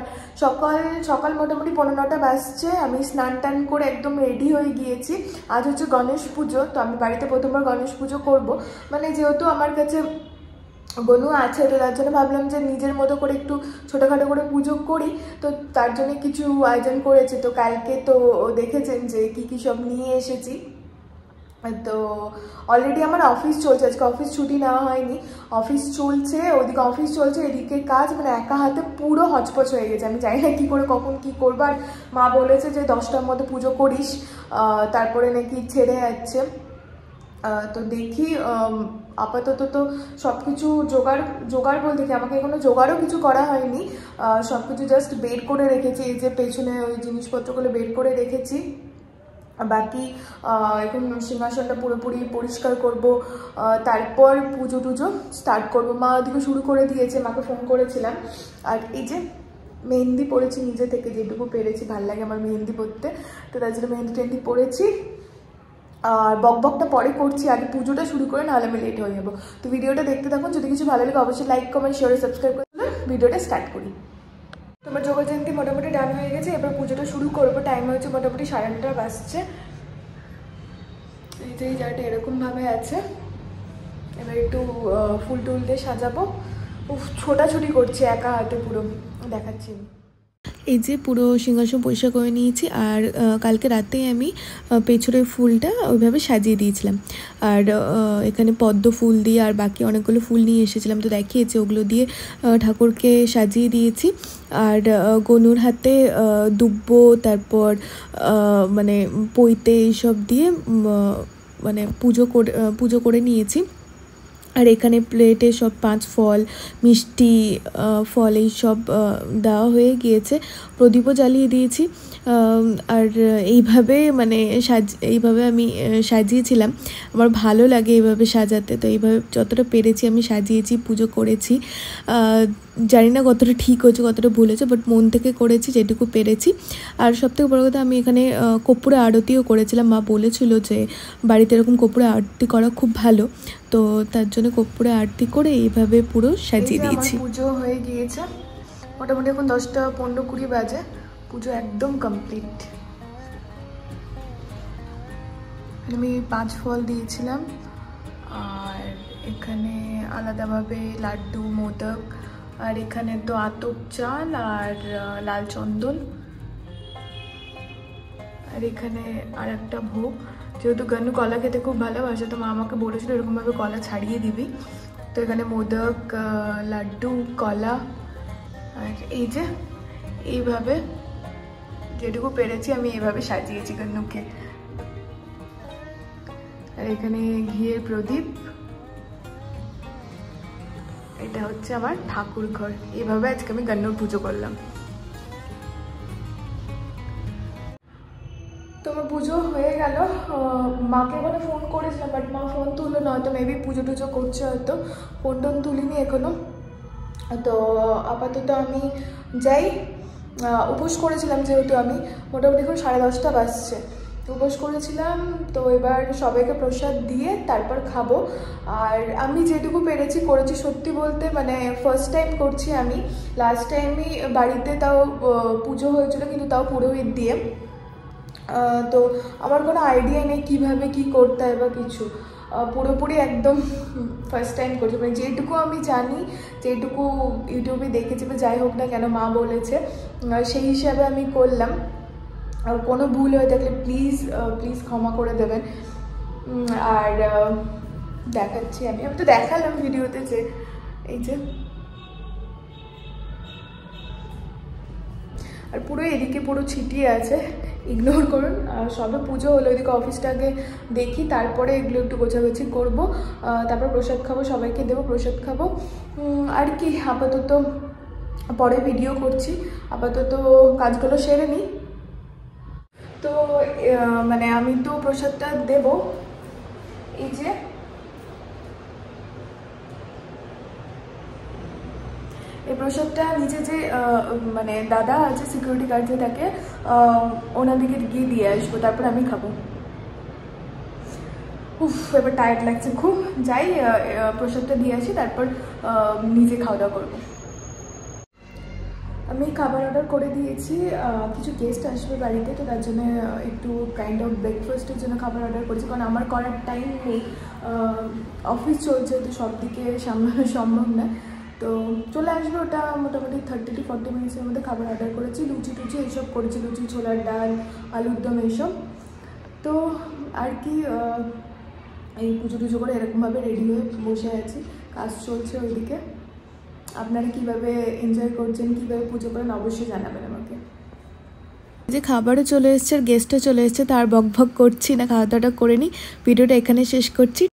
সকাল সকাল মোটামুটি 9:30 বাজছে। আমি স্নান টান করে একদম রেডি হয়ে গিয়েছি। আজ হচ্ছে গণেশ পুজো, তো আমি বাড়িতে প্রথমবার গণেশ পুজো করব। মানে যেহেতু আমার কাছে গনু আছে, তো তার জন্য ভাবলাম যে নিজের মতো করে একটু ছোটোখাটো করে পুজো করি। তো তার জন্য কিছু আয়োজন করেছি। তো কালকে তো দেখেছেন যে কী সব নিয়ে এসেছি। তো অলরেডি আমার অফিস চলছে, আজকে অফিস ছুটি নেওয়া হয়নি, অফিস চলছে, ওইদিকে অফিস চলছে, এদিকে কাজ, মানে একা হাতে পুরো হচপচ হয়ে গেছে। আমি জানি না কী করে কখন কী করবো। আর মা বলেছে যে 10টার মধ্যে পুজো করিস, তারপরে নাকি ছেড়ে যাচ্ছে। তো দেখি, আপাতত তো সব কিছু জোগাড় বলতে কি আমাকে কোনো জোগাড়ও কিছু করা হয়নি, সব কিছু জাস্ট বের করে রেখেছি। এই যে পেছনে ওই জিনিসপত্রগুলো বের করে রেখেছি। বাকি এখন সিংহাসনটা পুরোপুরি পরিষ্কার করব, তারপর পুজো টুজো স্টার্ট করব। মা ওদিকে শুরু করে দিয়েছে, মাকে ফোন করেছিলাম। আর এই যে মেহেন্দি পড়েছি নিজে থেকে, যেটুকু পেরেছি, ভালো লাগে আমার মেহেন্দি পরতে, তো তার জন্য মেহেন্দি টেহেন্দি পড়েছি। আর বকবকটা পরে করছি, আগে পুজোটা শুরু করে, নাহলে আমি লেট হয়ে যাবো। তো ভিডিওটা দেখতে থাকুন, যদি কিছু ভালো লাগে অবশ্যই লাইক কমেন্ট শেয়ার সাবস্ক্রাইব করে ভিডিওটা স্টার্ট করি। তোমার যোগা জয়ন্তী মোটামুটি ডান হয়ে গেছে, এবার পুজোটা শুরু করবো। টাইম হয়েছে মোটামুটি 8:30 বাজছে। এই যে এই জায়গাটা এরকমভাবে আছে, এবার একটু ফুল টুল দিয়ে সাজাবো। ছোটাছুটি করছি একা হাতে, পুরো দেখাচ্ছি। এই যে পুরো সিংহাসন পরিষ্কার করে নিয়েছি। আর কালকে রাতেই আমি পেছনের ফুলটা ওইভাবে সাজিয়ে দিয়েছিলাম। আর এখানে পদ্ম ফুল দিয়ে আর বাকি অনেকগুলো ফুল নিয়ে এসেছিলাম, তো দেখিয়েছি, ওগুলো দিয়ে ঠাকুরকে সাজিয়ে দিয়েছি। আর গনুর হাতে দুব্ব, তারপর মানে পৈতে এইসব দিয়ে মানে পুজো করে নিয়েছি। আর এখানে প্লেটে সব 5 ফল, মিষ্টি ফল এইসব দেওয়া হয়ে গিয়েছে। প্রদীপও জ্বালিয়ে দিয়েছি। আর এইভাবে মানে এইভাবে আমি সাজিয়েছিলাম। আমার ভালো লাগে এইভাবে সাজাতে, তো এইভাবে যতটা পেরেছি আমি সাজিয়েছি, পুজো করেছি। জানি না কতটা ঠিক হয়েছে কতটা ভুল হয়েছে, বাট মন থেকে করেছি যেটুকু পেরেছি। আর সবথেকে বড় কথা, আমি এখানে কর্পূরে আরতিও করেছিলাম। মা বলেছিল যে বাড়িতে এরকম কর্পূরে আরতি করা খুব ভালো, তো তার জন্য কর্পূরে আরতি করে এইভাবে পুরো সাজিয়ে দিয়েছি। পুজো হয়ে গিয়েছে মোটামুটি, এখন 10টা 15-20 বাজে। পুজো একদম কমপ্লিট। আমি 5 ফল দিয়েছিলাম, আর এখানে আলাদাভাবে লাড্ডু, মোদক, আর এখানে তো আতপ চাল আর লাল চন্দন, আর এখানে আর একটা ভোগ। যেহেতু গনু কলা খেতে খুব ভালোবাসে, তো মা আমাকে বলেছিল এরকমভাবে কলা ছাড়িয়ে দিবি। তো এখানে মোদক, লাড্ডু, কলা, আর এই যে এইভাবে যেটুকু পেরেছি আমি এইভাবে সাজিয়েছি গন্নুকে। আর এখানে ঘিয়ের প্রদীপ, এটা হচ্ছে আমার ঠাকুর ঘর। এইভাবে আজকে আমি গন্নুর পুজো করলাম। তো আমার পুজো হয়ে গেল। মাকে এখানে ফোন করেছিলাম, বাট মা ফোন তুললো না, হয়তো মেবি পুজো টুজো করছে, হয়তো ফোন টোন তুলিনি এখনো। তো আপাতত আমি যাই। উপোস করেছিলাম, যেহেতু আমি মোটামুটি এখন 10:30 বাজছে, উপোস করেছিলাম। তো এবার সবাইকে প্রসাদ দিয়ে তারপর খাবো। আর আমি যেটুকু পেরেছি করেছি, সত্যি বলতে মানে ফার্স্ট টাইম করছি আমি। লাস্ট টাইমই বাড়িতে তাও পুজো হয়েছিল, কিন্তু তাও পুরোহিত দিয়ে। তো আমার কোনো আইডিয়া নেই কিভাবে কি করতে হয় বা কিছু, পুরোপুরি একদম ফার্স্ট টাইম করছি। মানে যেটুকু আমি জানি, যেটুকু ইউটিউবে দেখেছি বা যাই হোক না কেন মা বলেছে, সেই হিসাবে আমি করলাম। আর কোনো ভুল হয়ে থাকলে প্লিজ ক্ষমা করে দেবেন। আর দেখাচ্ছি, আমি তো দেখালাম ভিডিওতে যে এই যে, আর পুরো এদিকে পুরো ছিটিয়ে আছে, ইগনোর করুন। সবে পুজো হলো, এদিকে অফিসটাকে দেখি, তারপরে এগুলো একটু গোছাগুছি করবো, তারপর প্রসাদ খাবো, সবাইকে দেবো, প্রসাদ খাবো। আর কি, আপাতত পরে ভিডিও করছি, আপাতত কাজগুলো সেরে নিই। তো মানে আমি তো প্রসাদটা দেব, এই যে এই প্রসাদটা নিচে যে মানে দাদা আছে, সিকিউরিটি গার্ড যে থাকে, ওনাদিকে গিয়ে দিয়ে আসবো, তারপর আমি খাবো। এবার টায়ার্ড লাগছে খুব, যাই প্রসাদটা দিয়ে আসি, তারপর নিজে খাওয়া দাওয়া করবো। আমি খাবার অর্ডার করে দিয়েছি, কিছু গেস্ট আসবে বাড়িতে, তো তার জন্য একটু কাইন্ড অফ ব্রেকফাস্টের জন্য খাবার অর্ডার করেছি, কারণ আমার করার টাইম নেই, অফিস চলছে, তো সব দিকে সামলানো সম্ভব না। তো চলে আসবে ওটা মোটামুটি 30 to 40 মিনিটসের মধ্যে। খাবার অর্ডার করেছি, লুচি টুচি এইসব করেছি, লুচি, ছোলার ডাল, আলুর দম এইসব। তো আর কি এই পুজো টুজো করে এরকমভাবে রেডি হয়ে বসে আছি, কাজ চলছে ওইদিকে। আপনারা কীভাবে এনজয় করছেন, কীভাবে পুজো করেন অবশ্যই জানাবেন আমাকে। যে খাবারও চলে এসছে আর গেস্টও চলে এসছে, তার বক বক করছি না, খাওয়া দাওয়াটা করে নিই, ভিডিওটা এখানে শেষ করছি।